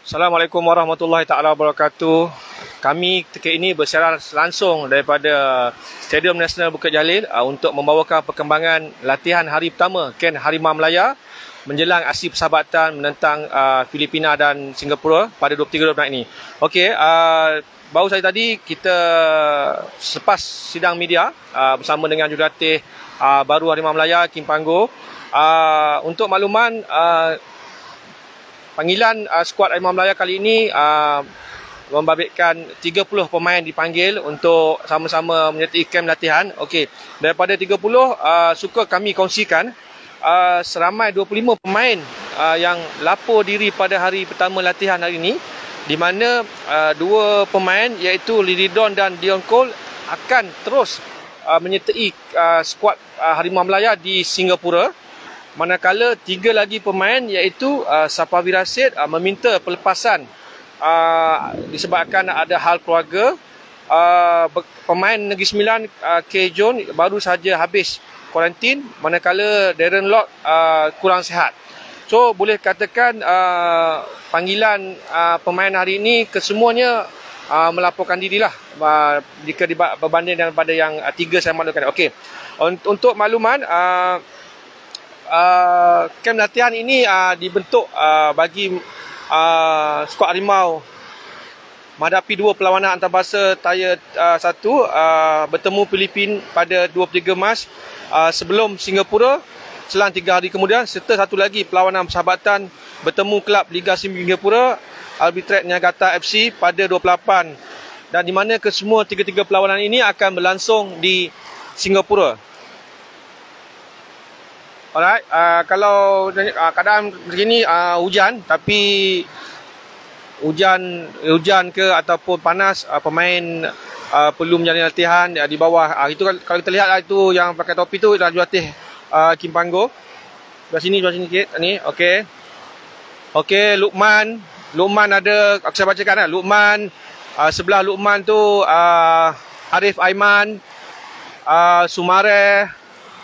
Assalamualaikum warahmatullahi taala wabarakatuh. Kami ketika ini bersiaran langsung daripada Stadium Nasional Bukit Jalil untuk membawakan perkembangan latihan hari pertama Ken Harimau Melaya menjelang aksi persahabatan menentang Filipina dan Singapura pada 23 bulan ini. Okey, baru saja tadi kita selepas sidang media bersama dengan jurulatih baru Harimau Melaya Kim Panggo. Untuk makluman, panggilan skuad Harimau Melaya kali ini membabitkan 30 pemain dipanggil untuk sama-sama menyertai kem latihan. Okey, daripada 30 suka kami kongsikan seramai 25 pemain yang lapor diri pada hari pertama latihan hari ini, di mana dua pemain iaitu Liridon dan Dion Cole akan terus menyertai skuad Harimau Melaya di Singapura. Manakala tiga lagi pemain iaitu Sapawi Rashid meminta pelepasan disebabkan ada hal keluarga. Pemain Negeri Sembilan K. John baru saja habis kuarantin, manakala Darren Locke kurang sihat. So boleh katakan panggilan pemain hari ini kesemuanya melaporkan dirilah jika berbanding daripada yang tiga saya maklumkan. Okey, untuk makluman, kem latihan ini dibentuk bagi skuad Harimau menghadapi dua perlawanan antarabangsa Tier 1 bertemu Filipina pada 23 Mac sebelum Singapura selang 3 hari kemudian, serta satu lagi perlawanan persahabatan bertemu kelab Liga Singapura Arbitrat Niagata FC pada 28, dan di mana kesemua tiga-tiga perlawanan ini akan berlangsung di Singapura. Alright, kalau keadaan begini hujan, tapi hujan ke ataupun panas, pemain perlu menjalani latihan di bawah. Itu kalau kita lihat itu yang pakai topi tu adalah jurulatih Kim Panggo. Sebelah sini sikit ni. Okey. Okey, Luqman ada, saya bacakan Luqman, sebelah Luqman tu Arif Aiman, Sumare,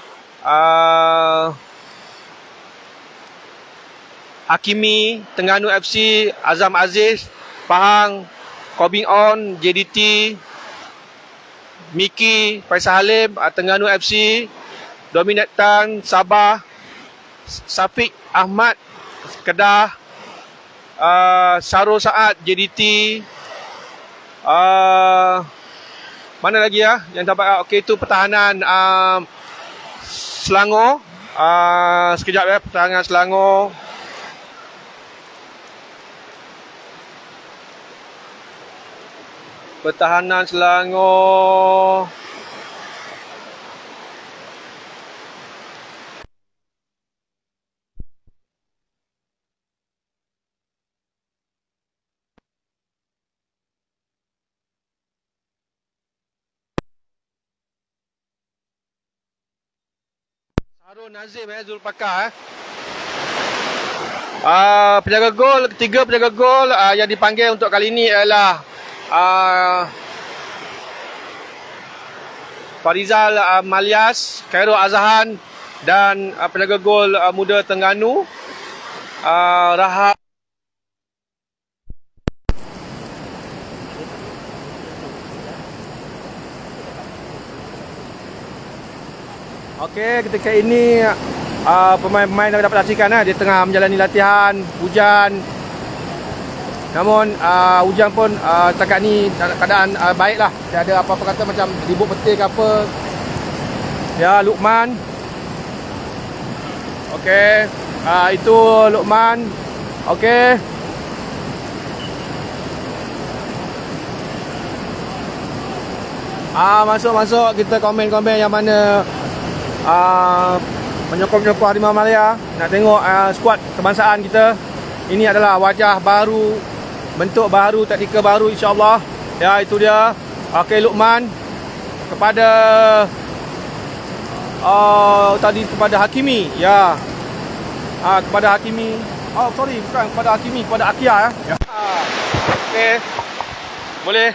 Hakimi, Terengganu FC, Azam Aziz, Pahang, Kobing On, JDT, Miki, Faisal Halim, Terengganu FC, Dominic Tan, Sabah, Safiq Ahmad, Kedah, Sarul Saad, JDT, mana lagi yang dapat? Okey, itu pertahanan Selangor. Sekejap pertahanan Selangor. Pertahanan Selangor. Harun Nazim, Zulpakar. Penjaga gol, ketiga penjaga gol yang dipanggil untuk kali ini ialah Farizal Malias, Khairul Azhan, dan penjaga gol muda Terengganu Rahab. Okey, ketika ini pemain-pemain yang dapat saksikan dia tengah menjalani latihan. Hujan, namun hujan pun setakat ni keadaan baiklah. Tidak ada apa-apa kata macam ribut petir ke apa. Ya, Luqman. Okey, itu Luqman. Okey. Masuk kita komen-komen yang mana menyokong-nyokong Harimau Melaya, nak tengok skuad kebangsaan kita. Ini adalah wajah baru, bentuk baru, taktikal baru, insya-Allah. Ya, itu dia. Okey, Luqman kepada tadi kepada Hakimi. Ya, kepada Hakimi. Sorry, bukan kepada Hakimi, kepada Akia ya. Okey, boleh.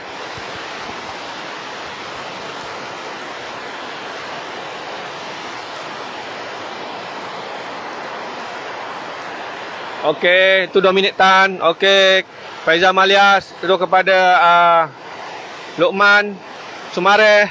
Okey, itu Dominic Tan. Okey, Faizal Malias. Terus kepada Luqman Sumareh.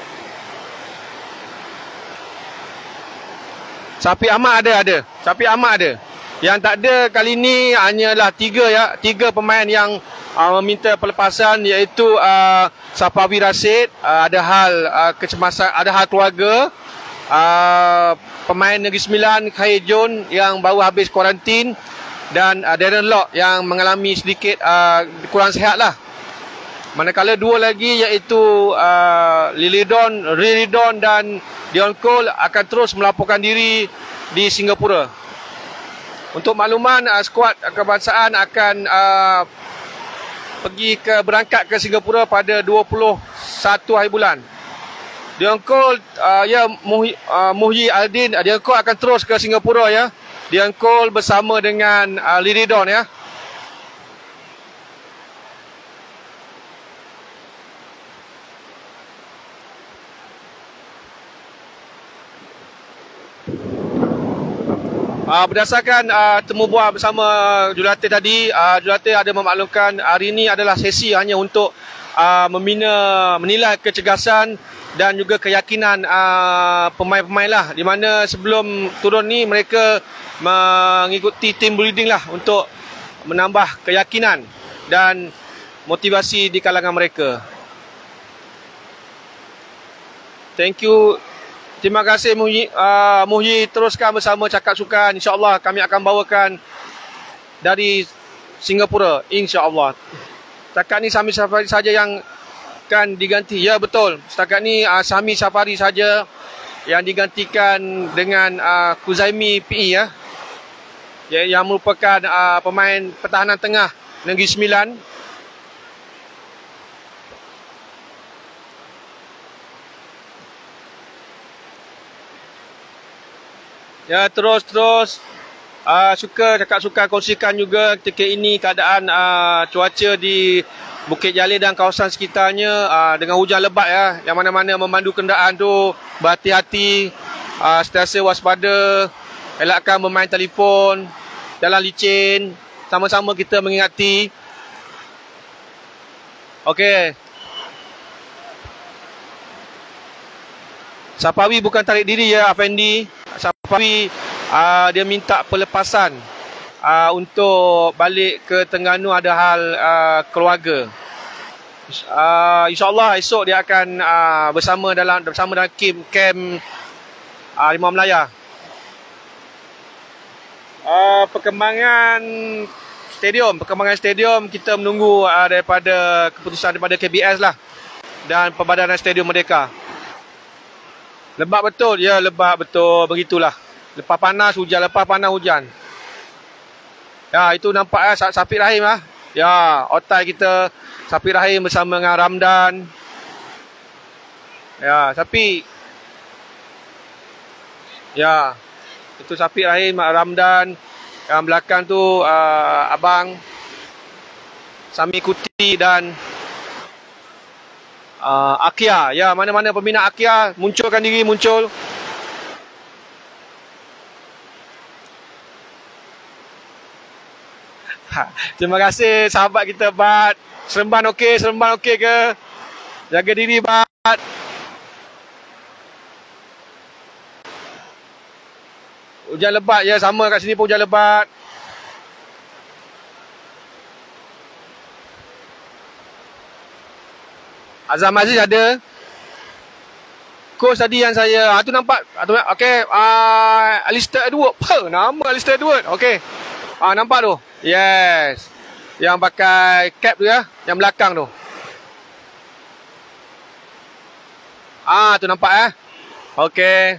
Syafiq Ahmad ada. Syafiq Ahmad ada. Yang tak ada kali ni hanyalah 3 pemain yang meminta pelepasan, iaitu Safawi Rashid, ada hal kecemasan, ada hal keluarga. Pemain Negeri Sembilan Khair Jun yang baru habis kuarantin, dan Darren Lock yang mengalami sedikit kurang sihat lah. Manakala 2 lagi iaitu Ridon dan Dion Cole akan terus melaporkan diri di Singapura. Untuk makluman, skuad kebangsaan akan berangkat ke Singapura pada 21 hari bulan. Dion Cole, Muhyi Aldin, Dion Cole akan terus ke Singapura ya. Dion Cole bersama dengan Ridon ya. Berdasarkan temu bual bersama jurulatih tadi, jurulatih ada memaklumkan hari ini adalah sesi hanya untuk menilai kecergasan dan juga keyakinan pemain-pemain lah, di mana sebelum turun ni mereka mengikuti team building lah untuk menambah keyakinan dan motivasi di kalangan mereka. Thank you. Terima kasih Muhyi, teruskan bersama Cakap Sukan. InsyaAllah kami akan bawakan dari Singapura, insyaAllah. Setakat ni Sami Safari saja yang akan diganti. Ya betul, setakat ni Sami Safari saja yang digantikan dengan Kuzaimi PE ya, yang merupakan pemain pertahanan tengah Negeri Sembilan. Ya, terus Cakap Sukan kongsikan juga ketika ini keadaan cuaca di Bukit Jalil dan kawasan sekitarnya dengan hujan lebat ya. Yang mana-mana memandu kenderaan tu berhati-hati, sentiasa waspada, elakkan bermain telefon, jalan licin, sama-sama kita mengingati. Okey. Safawi bukan tarik diri ya Afendi. Safawi dia minta pelepasan untuk balik ke Terengganu, ada hal keluarga. InsyaAllah esok dia akan bersama dalam kem Rimau Melaya. Perkembangan stadium kita menunggu daripada keputusan daripada KBS lah dan Perbadanan Stadium Merdeka. Lebat betul, ya lebat betul, begitulah. Lepas panas hujan. Ya, itu nampak Syafiq Rahim lah. Ya, otai kita Syafiq Rahim bersama dengan Ramdan. Ya, Syafiq. Ya, itu Syafiq Rahim, Ramdan. Yang belakang tu Abang Sami Kuti dan Akia. Ya, mana-mana pembina Akia, munculkan diri, muncul. Terima kasih sahabat kita Bat. Seremban okey ke? Jaga diri Bat. Hujan lebat ya, sama kat sini pun hujan lebat. Azam Aziz ada. Coach tadi yang saya tu nampak. Okey, Alistair Edward. Nama Alistair Edward. Okey. Nampak tu. Yes. Yang pakai cap tu ya, yang belakang tu. Tu nampak Okey.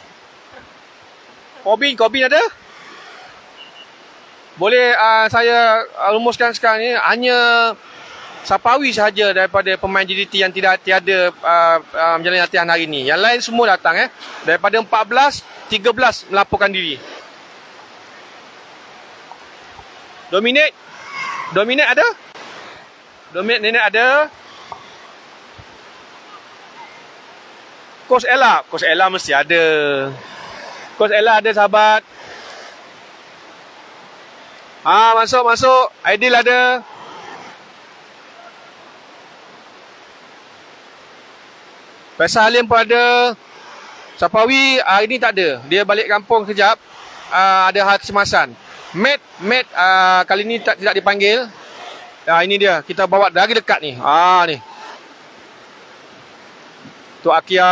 Corbin ada? Boleh saya rumuskan sekarang ni hanya Safawi sahaja daripada pemain JDT yang tiada menjalani latihan hari ini. Yang lain semua datang Daripada 14, 13 melaporkan diri. Dominic ada? Dominic Nenek ada? Coach Ella mesti ada. Coach Ella ada sahabat. Masuk. Aidil ada. Faisal Halim pun ada. Sapawi hari ni tak ada. Dia balik kampung kejap. Ada hal kecemasan. Matt kali ni tidak dipanggil. Ini dia. Kita bawa dari dekat ni. Ni. Tok Akia.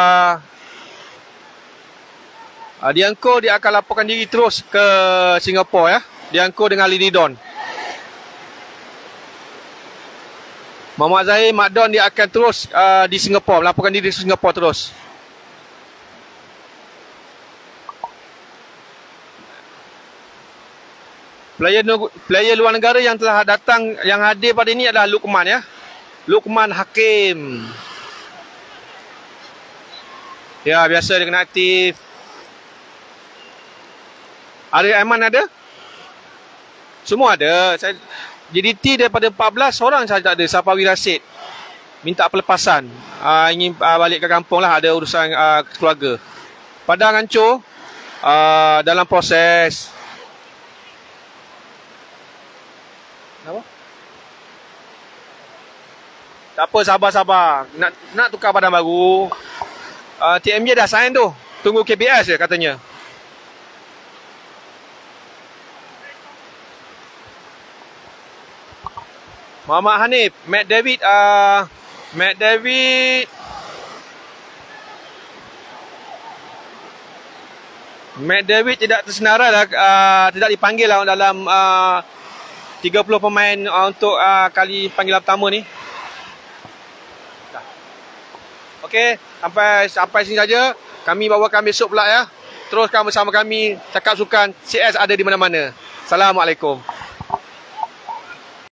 Diangko dia akan laporkan diri terus ke Singapura ya. Diangko dengan Lady Don. Muhammad Zahir, Mak Don dia akan terus di Singapura, melaporkan diri di Singapura terus. Player luar negara yang telah datang, yang hadir pada ini adalah Luqman ya. Luqman Hakim. Ya, biasa dia kena aktif. Arif Aiman ada? Semua ada. JDT daripada 14 orang saja tak ada. Sapawi Rasid minta pelepasan. Ingin balik ke kampung lah. Ada urusan keluarga. Padang hancur. Dalam proses. Apa? Tak apa, sabar. Nak tukar padang baru. TMJ dah sign tu. Tunggu KPS je katanya. Muhammad Hanif, Matt David tidak tersenarai lah, tidak dipanggil lah dalam 30 pemain untuk kali panggilan pertama ni. Okey, sampai sini saja. Kami bawakan besok pula ya. Teruskan bersama kami Cakap Sukan CS ada di mana-mana. Assalamualaikum.